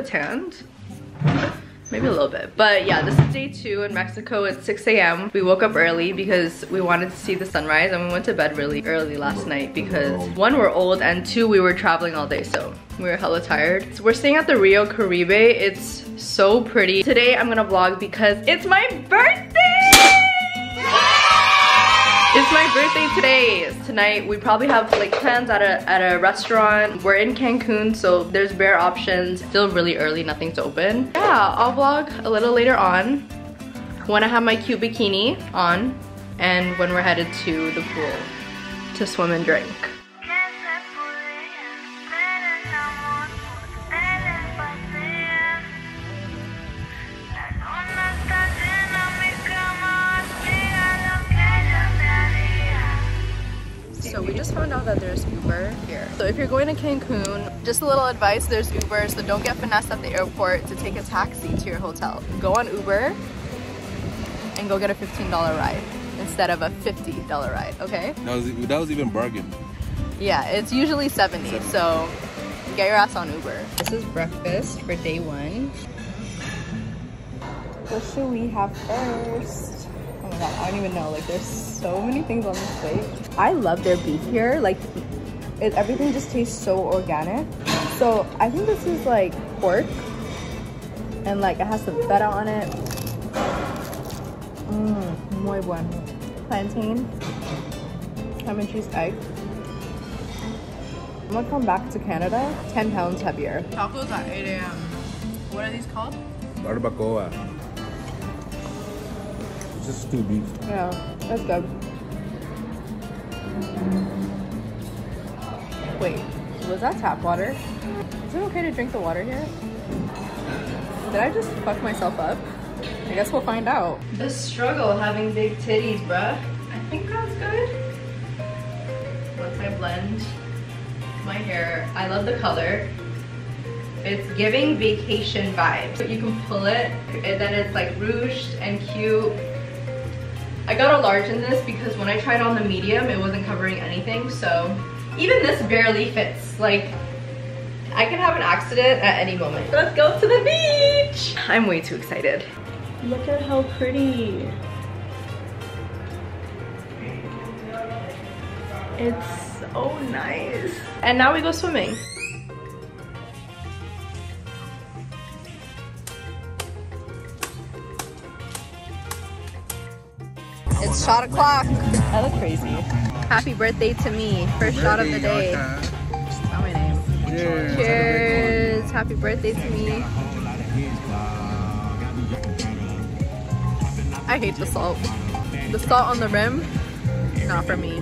tanned. Maybe a little bit. But yeah, this is day 2 in Mexico. It's 6 a.m. We woke up early because we wanted to see the sunrise, and we went to bed really early last night because 1, we're old, and 2, we were traveling all day, so we were hella tired. So we're staying at the Rio Caribe. It's so pretty. Today I'm gonna vlog because it's my birthday! It's my birthday today. Tonight we probably have like plans at a restaurant. We're in Cancun, so there's bare options. Still really early, nothing's open. Yeah, I'll vlog a little later on when I have my cute bikini on and when we're headed to the pool to swim and drink. So we just found out that there's Uber here. So if you're going to Cancun, just a little advice, there's Uber, so don't get finessed at the airport to take a taxi to your hotel. Go on Uber and go get a $15 ride instead of a $50 ride, okay? That was even bargain. Yeah, it's usually 70, so get your ass on Uber. This is breakfast for day 1. What should we have first? Oh my god, I don't even know. Like, there's so many things on this plate. I love their beef here. Like, everything just tastes so organic. So I think this is like pork, and like it has some feta on it. Muy bueno. Plantain, ham and cheese egg. I'm gonna come back to Canada 10 pounds heavier. Tacos at 8 a.m. What are these called? Barbacoa. Just stew beef. Yeah, that's good. Wait, was that tap water? Is it okay to drink the water here? Did I just fuck myself up? I guess we'll find out. The struggle having big titties, bruh. I think that's good. Once I blend my hair, I love the color. It's giving vacation vibes. You can pull it, and then it's like ruched and cute. I got a large in this because when I tried on the medium, it wasn't covering anything, so even this barely fits. Like, I can have an accident at any moment. Let's go to the beach! I'm way too excited. Look at how pretty. It's so nice. And now we go swimming. It's shot o'clock. I look crazy. Happy birthday to me. First shot of the day. That's not my name. Cheers. Cheers. Happy birthday to me. I hate the salt. The salt on the rim, not for me.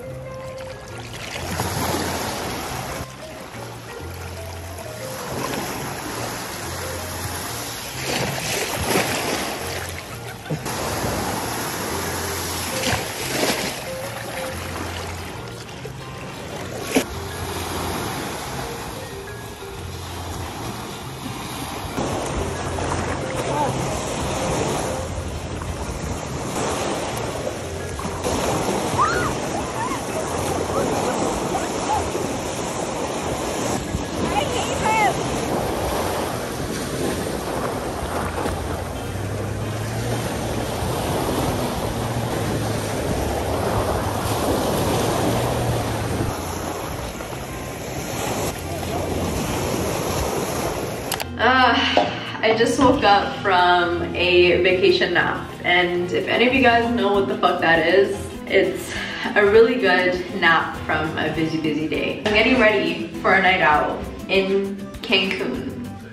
I just woke up from a vacation nap, and if any of you guys know what the fuck that is, it's a really good nap from a busy day. I'm getting ready for a night out in Cancun.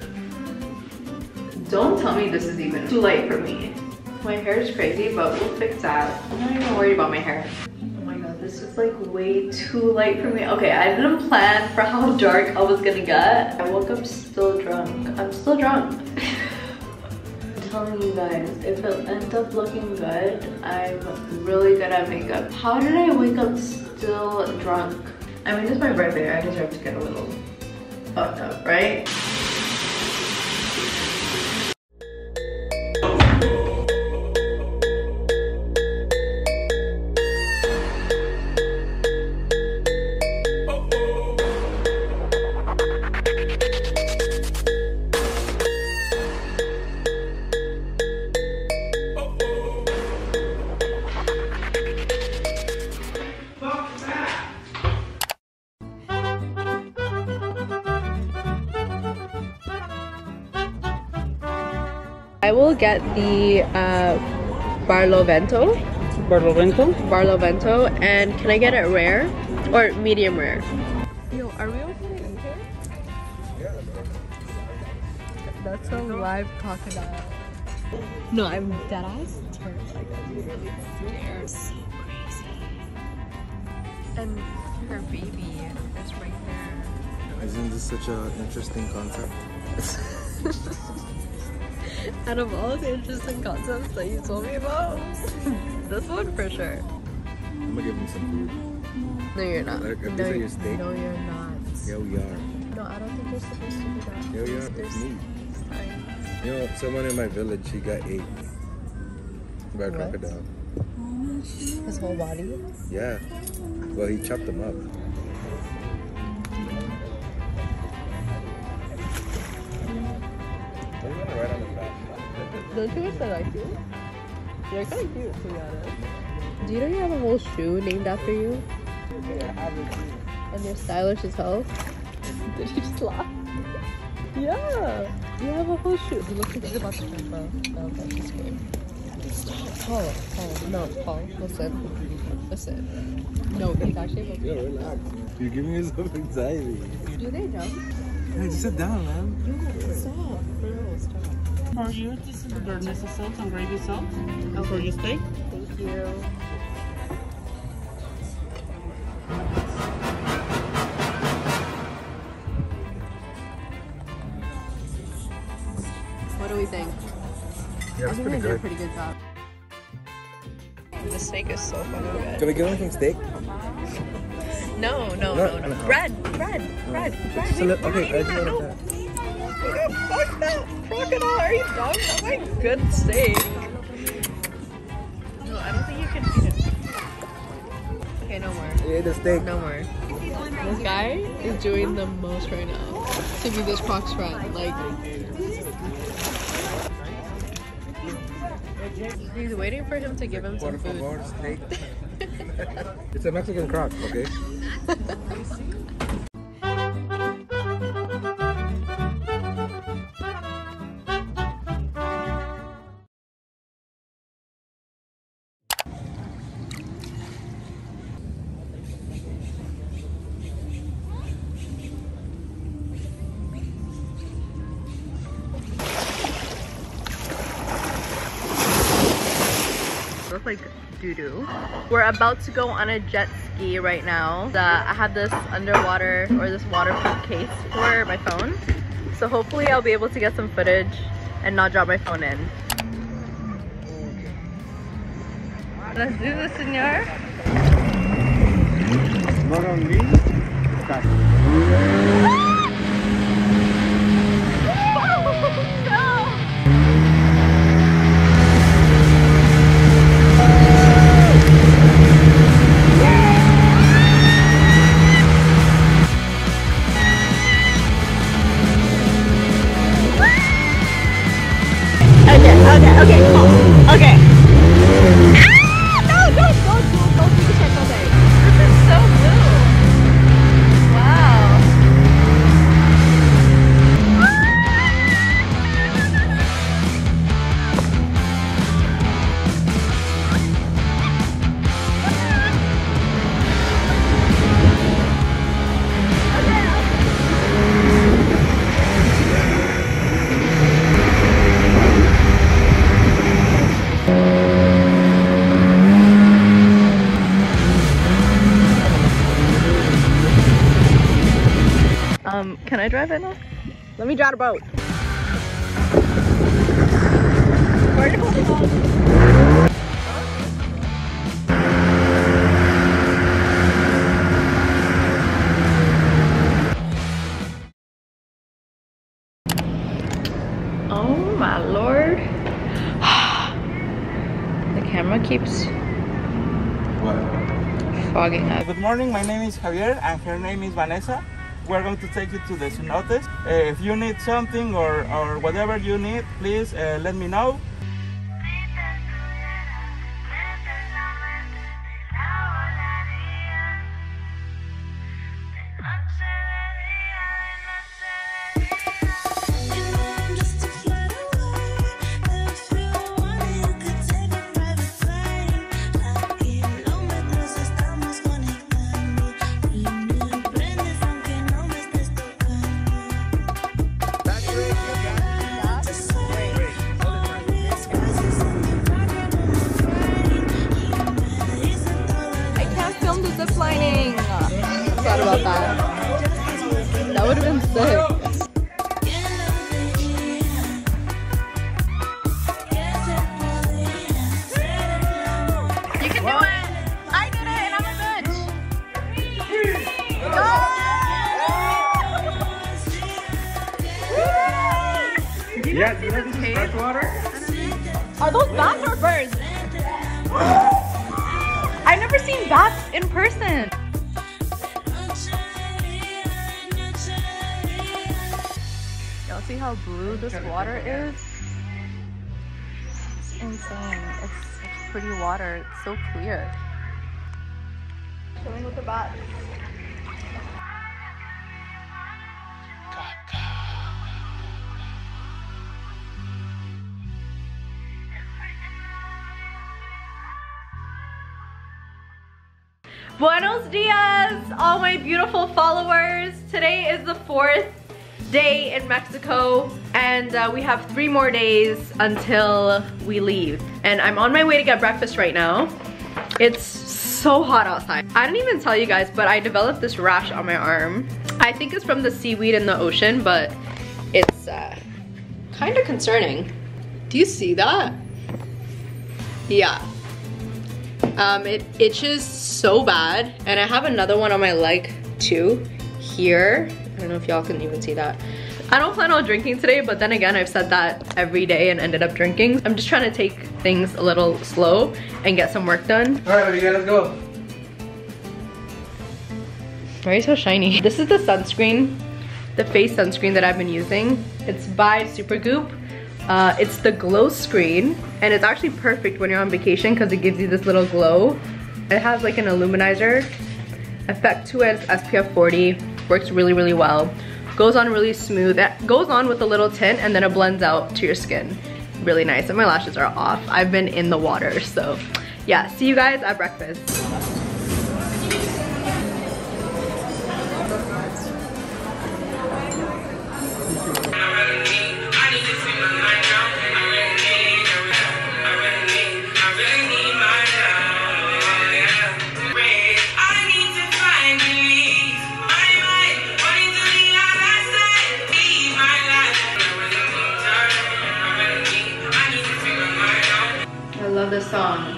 Don't tell me this is even too light for me. My hair is crazy, but we'll fix that. I'm not even worried about my hair. Oh my god, this is like way too light for me. Okay, I didn't plan for how dark I was gonna get. I woke up still drunk. I'm still drunk. I'm telling you guys, if it ends up looking good, I'm really good at makeup. How did I wake up still drunk? I mean, it's my birthday. I deserve to get a little fucked up, right? I will get the Barlovento. Barlovento? Barlovento, and can I get it rare or medium rare? Yo, are we okay to eat here? Yeah. That's a live crocodile. No, I'm dead ass terrified. I'm really scared. So crazy. And her baby is right there. Isn't this such an interesting concept? Out of all the interesting concepts that you told me about, this one for sure. I'm gonna give him some food. No, you're not. Like, if no, these are your steak? No, you're not. Yeah, we are. No, I don't think you're supposed to do that. Yeah, we are. It's meat. You know, someone in my village, he got ate by a crocodile. His whole body? Yeah. Well, he chopped them up. Don't you wish I liked you? You're kind of cute, to be honest. Do you know you have a whole shoe named after you? And you're stylish as hell? Did you just laugh? Yeah! You have a whole shoe. He looks like he's about to jump off. No, okay, he's scared. Paul, Paul, listen. Listen. No, he's actually about to Yo, relax. You're giving yourself anxiety. Do they jump? Hey, just sit down, man. No, stop. For real, stop. For you, this is the Bernese sauce and gravy sauce. And for your steak. Thank you. What do we think? Yeah, I it's think pretty they did a good. pretty good job. The steak is so fucking good. Can we get anything steak? No. Bread. Okay, I just No. want that. Fuck that crocodile. Are you dumb? That's like good steak. No, I don't think you can eat it. Okay, no more. Yeah, the steak. No more. This guy is doing the most right now to be this croc's friend. Like, he's waiting for him to give him some Por food. favor, steak. It's a Mexican croc, okay? Looks like doo-doo. We're about to go on a jet ski right now. I have this underwater or this waterproof case for my phone. So hopefully I'll be able to get some footage and not drop my phone in. Let's do this, senor. Not only that. Okay, cool. Okay. Ah! No, don't do the circle thing. This is so blue. Wow. Can I drive it now? Let me drive a boat. Oh my lord. The camera keeps fogging up. Good morning, my name is Javier and her name is Vanessa. We're going to take you to the cenotes. If you need something or whatever you need, please let me know. thought about that. That would have been sick. You can do it! I did it and I'm a bitch! Go! Yeah, do you know this is fresh water? Are those bats or birds? I've never seen bats in person. Y'all see how blue this water is? It's insane. It's such pretty water. It's so clear. Chilling with the bats. Buenos dias, all my beautiful followers. Today is the 4th day in Mexico, and we have 3 more days until we leave. And I'm on my way to get breakfast right now. It's so hot outside. I didn't even tell you guys, but I developed this rash on my arm. I think it's from the seaweed in the ocean, but it's kind of concerning. Do you see that? Yeah. It itches so bad, and I have another one on my leg too, here. I don't know if y'all can even see that. I don't plan on drinking today, but then again, I've said that every day and ended up drinking. I'm just trying to take things a little slow and get some work done. All right, let's go. Why are you so shiny? This is the sunscreen, the face sunscreen that I've been using. It's by Supergoop. It's the glow screen, and it's actually perfect when you're on vacation because it gives you this little glow. It has like an illuminator effect to it. It's SPF 40, works really, really well. Goes on really smooth. It goes on with a little tint and then it blends out to your skin. Really nice, and my lashes are off. I've been in the water, so yeah. See you guys at breakfast. This song.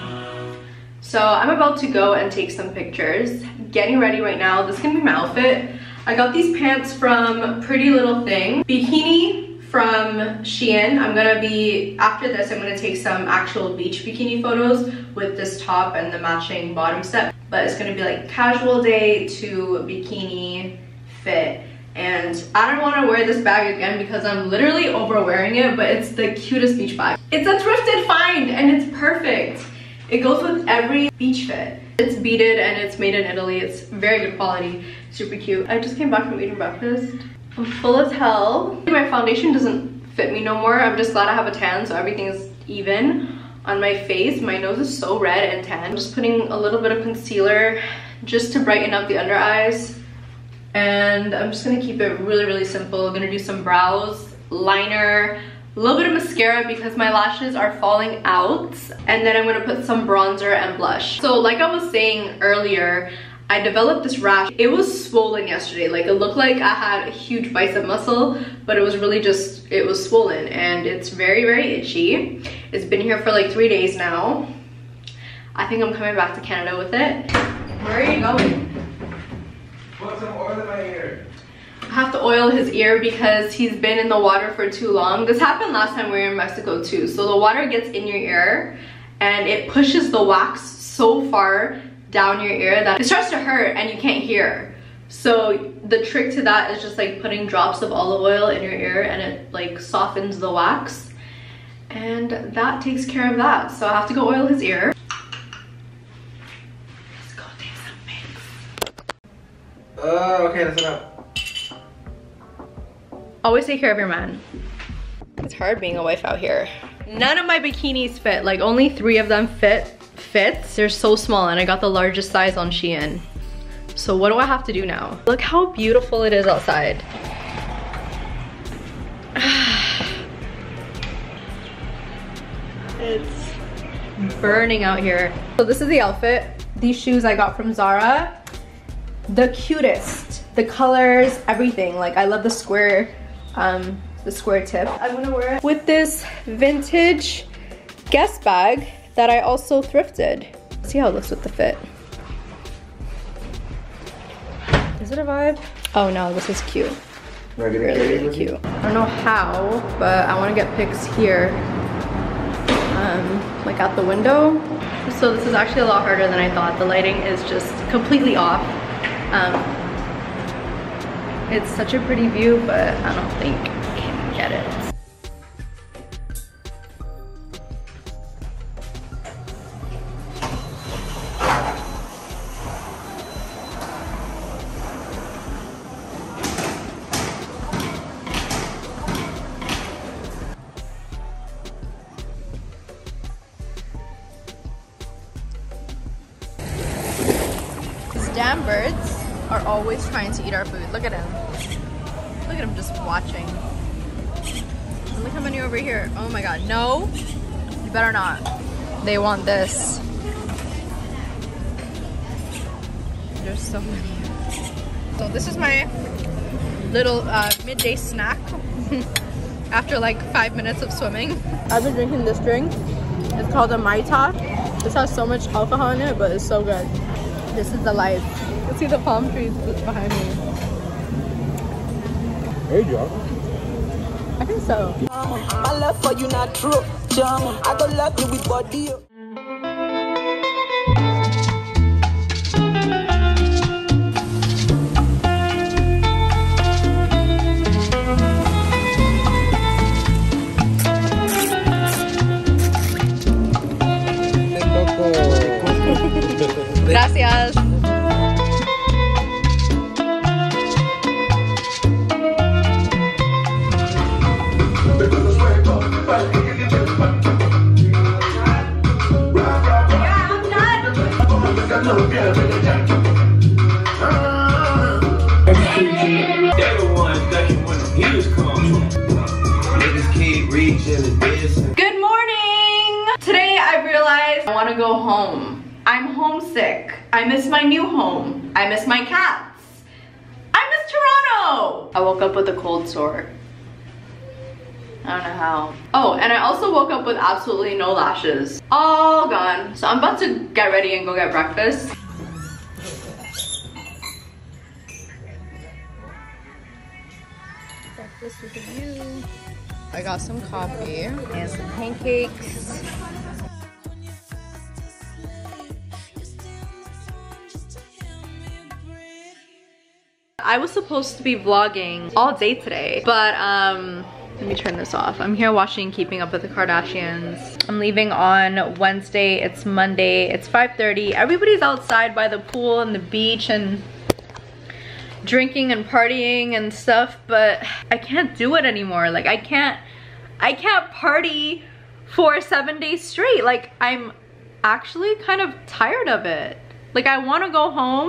So I'm about to go and take some pictures. Getting ready right now. This is gonna be my outfit. I got these pants from Pretty Little Thing. Bikini from Shein. I'm gonna be, after this, I'm gonna take some actual beach bikini photos with this top and the matching bottom set. But it's gonna be like casual day to bikini fit. And I don't want to wear this bag again because I'm literally over wearing it, but it's the cutest beach bag. It's a thrifted find and it's perfect. It goes with every beach fit. It's beaded and it's made in Italy. It's very good quality, super cute. I just came back from eating breakfast. I'm full as hell. My foundation doesn't fit me no more. I'm just glad I have a tan, so everything is even on my face. My nose is so red and tan. I'm just putting a little bit of concealer just to brighten up the under eyes. And I'm just gonna keep it really, really simple. I'm gonna do some brows, liner, a little bit of mascara because my lashes are falling out. And then I'm gonna put some bronzer and blush. So like I was saying earlier, I developed this rash. It was swollen yesterday. Like it looked like I had a huge bicep muscle, but it was really just, it was swollen and it's very, very itchy. It's been here for like 3 days now. I think I'm coming back to Canada with it. Where are you going? Put some oil in my ear. I have to oil his ear because he's been in the water for too long. This happened last time we were in Mexico too. So the water gets in your ear and it pushes the wax so far down your ear that it starts to hurt and you can't hear. So the trick to that is just like putting drops of olive oil in your ear and it like softens the wax. And that takes care of that. So I have to go oil his ear. Okay, that's enough. Always take care of your man. It's hard being a wife out here. None of my bikinis fit. Like only 3 of them fits. They're so small and I got the largest size on Shein. So what do I have to do now? Look how beautiful it is outside. It's burning out here. So this is the outfit. These shoes I got from Zara. the cutest. The colors, everything. Like I love the square tip. I'm gonna wear it with this vintage Guess bag that I also thrifted. See how it looks with the fit. Is it a vibe? Oh no, this is cute. Really cute. I don't know how, but I want to get pics here, like out the window. So this is actually a lot harder than I thought. The lighting is just completely off. It's such a pretty view, but I don't think I can get it. Damn birds are always trying to eat our food. Look at him. Look at him just watching. And look how many over here. Oh my god. No, you better not. They want this. There's so many. So this is my little midday snack after like 5 minutes of swimming. I've been drinking this drink. It's called a Mai Tai. This has so much alcohol in it, but it's so good. This is the life. You can see the palm trees behind me. Hey, Joe. I think so. My love for you not true. I go love you with body. Gracias. Good morning! Today I realized I want to go home. I'm homesick. I miss my new home. I miss my cats. I miss Toronto! I woke up with a cold sore. I don't know how. Oh, and I also woke up with absolutely no lashes. All gone. So I'm about to get ready and go get breakfast. Breakfast with a view. I got some coffee and some pancakes. I was supposed to be vlogging all day today, but let me turn this off. I'm here watching Keeping Up with the Kardashians. I'm leaving on Wednesday. It's Monday. It's 5:30. Everybody's outside by the pool and the beach and drinking and partying and stuff, but I can't do it anymore. Like I can't party for 7 days straight. Like I'm actually kind of tired of it. Like I want to go home.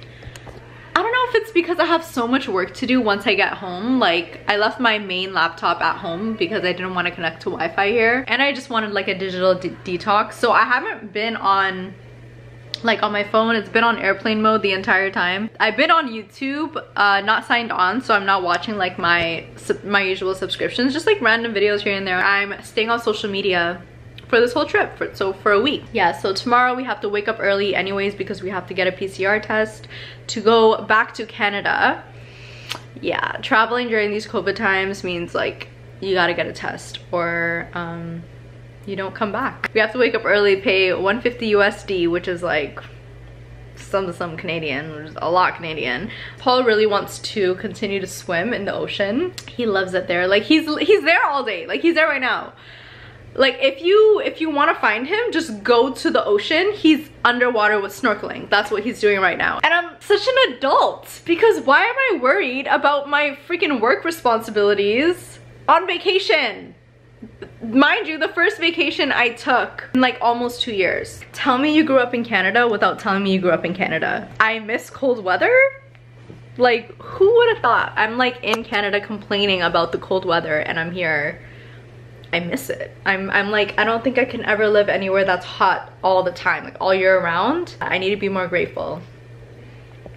I don't know if it's because I have so much work to do once I get home. Like I left my main laptop at home because I didn't want to connect to Wi-Fi here, and I just wanted like a digital detox. So I haven't been on like on my phone. It's been on airplane mode the entire time. I've been on YouTube, not signed on, so I'm not watching like my usual subscriptions, just like random videos here and there. I'm staying on social media for this whole trip, for a week. Yeah, so tomorrow we have to wake up early anyways because we have to get a PCR test to go back to Canada. Yeah, traveling during these COVID times means like you gotta get a test or you don't come back. We have to wake up early, pay $150 USD, which is like some Canadian, which is a lot Canadian. Paul really wants to continue to swim in the ocean. He loves it there. Like he's there all day. Like he's there right now. Like if you want to find him, just go to the ocean. He's underwater with snorkeling. That's what he's doing right now. And I'm such an adult because why am I worried about my freaking work responsibilities on vacation? Mind you, the first vacation I took in like almost 2 years. Tell me you grew up in Canada without telling me you grew up in Canada. I miss cold weather? Like who would have thought? I'm like in Canada complaining about the cold weather and I'm here. I miss it. I'm like, I don't think I can ever live anywhere that's hot all the time, like all year round. I need to be more grateful.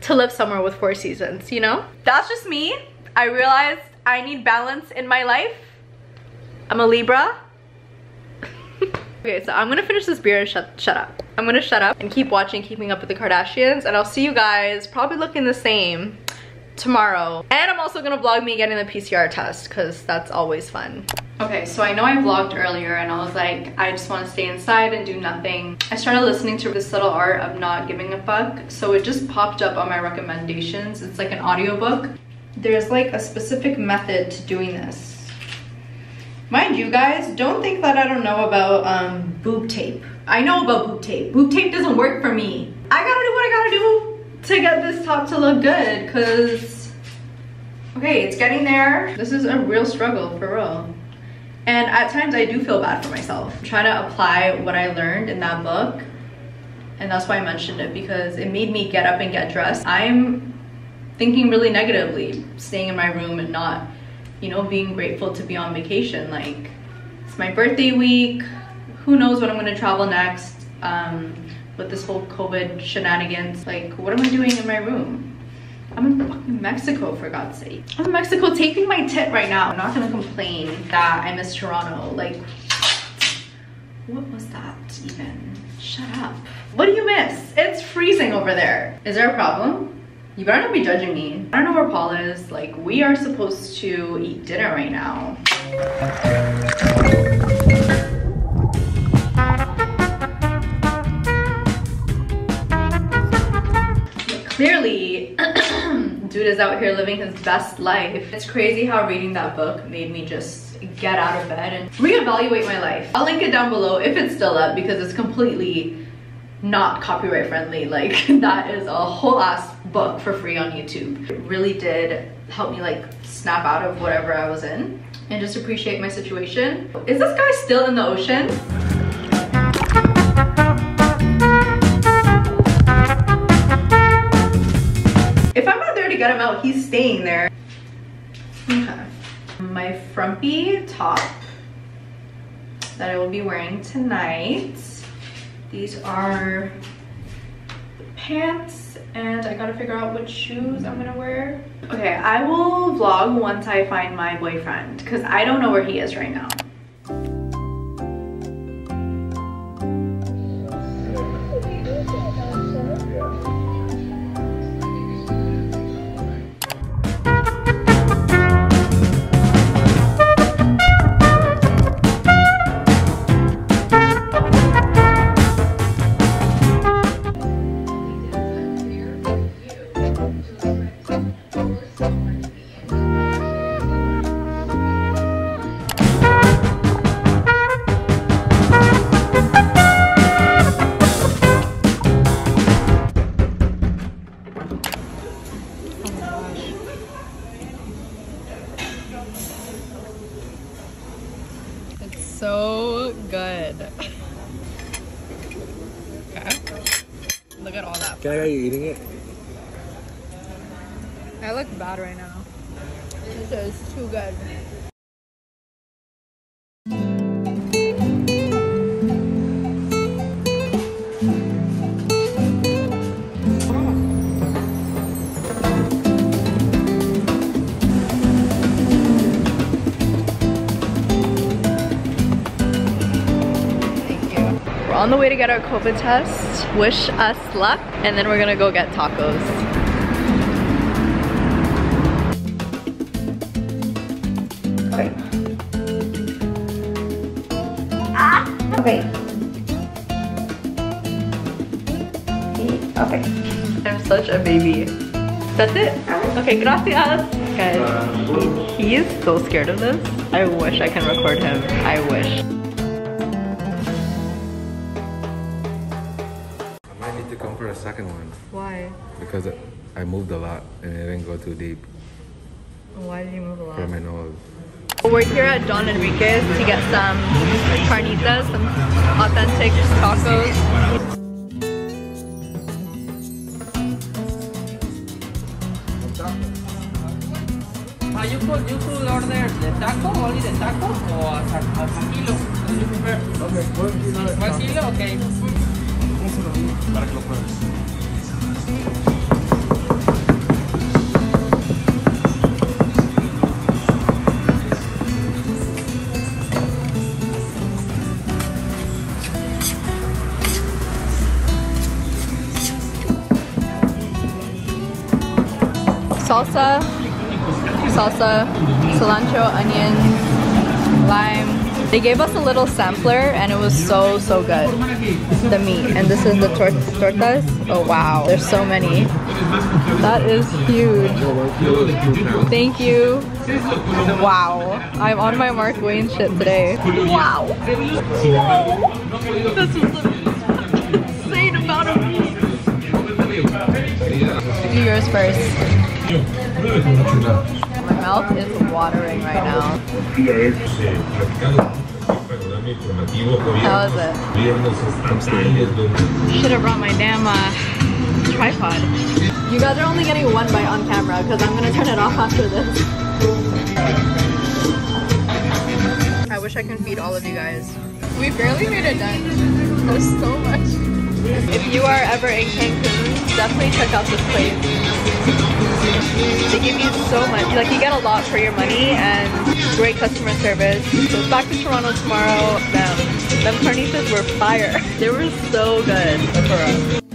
to live somewhere with 4 seasons, you know? That's just me. I realized I need balance in my life. I'm a Libra. Okay, so I'm gonna finish this beer and shut up. I'm gonna shut up and keep watching Keeping Up with the Kardashians, and I'll see you guys probably looking the same tomorrow. And I'm also gonna vlog me getting the PCR test because that's always fun. Okay, so I know I vlogged earlier and I was like, I just want to stay inside and do nothing. I started listening to The Subtle Art of Not Giving a Fuck, so it just popped up on my recommendations. It's like an audiobook. There's like a specific method to doing this. Mind you guys, don't think that I don't know about boob tape. I know about boob tape. Boob tape doesn't work for me. I gotta do what I gotta do to get this top to look good, cause okay, it's getting there. This is a real struggle, for real. And at times I do feel bad for myself. I'm trying to apply what I learned in that book, and that's why I mentioned it, because it made me get up and get dressed. I'm thinking really negatively, staying in my room and not, you know, being grateful to be on vacation. Like, it's my birthday week. Who knows when I'm gonna travel next with this whole COVID shenanigans. Like, what am I doing in my room? I'm in fucking Mexico, for God's sake. I'm in Mexico taping my tit right now. I'm not gonna complain that I miss Toronto. Like, what was that even? Shut up. What do you miss? It's freezing over there. Is there a problem? You better not be judging me. I don't know where Paul is. Like, we are supposed to eat dinner right now. Clearly, dude is out here living his best life. It's crazy how reading that book made me just get out of bed and reevaluate my life. I'll link it down below if it's still up, because it's completely not copyright friendly. Like, that is a whole ass book for free on YouTube. It really did help me like snap out of whatever I was in and just appreciate my situation. Is this guy still in the ocean? If I'm not there to get him out, he's staying there. Okay. My frumpy top that I will be wearing tonight. These are the pants, and I gotta figure out what shoes I'm gonna wear. Okay, I will vlog once I find my boyfriend, because I don't know where he is right now. So good. Okay. Look at all that. Can I get you eating it? I look bad right now. This is too good. On the way to get our COVID test. Wish us luck, and then we're gonna go get tacos. Okay. Ah! Okay. Okay. I'm such a baby. That's it? Okay, gracias. Guys, he is so scared of this. I wish I can record him. I wish. For a second one. Why? Because I moved a lot and it didn't go too deep. Why did you move a lot? For my nose. We're here at Don Enrique's to get some carnitas, some authentic tacos. You could order the taco, only the taco, or a kilo. You prefer? Okay, 1 kilo, okay. Para que lo pruebes. salsa, cilantro, onions, lime. They gave us a little sampler and it was so good. The meat, and this is the tortas. Oh wow, there's so many. That is huge. Thank you. Wow, I'm on my Mark Wayne shit today. Wow. Whoa. This is the insane amount of meat. Do yours first. My mouth is watering right now. How is it? Should have brought my damn tripod. You guys are only getting one bite on camera because I'm gonna turn it off after this. I wish I could feed all of you guys. We barely made a dent. There's so much. If you are ever in Cancun, definitely check out this place. They give you so much, like you get a lot for your money and great customer service. So back to Toronto tomorrow. Them carnitas were fire. They were so good.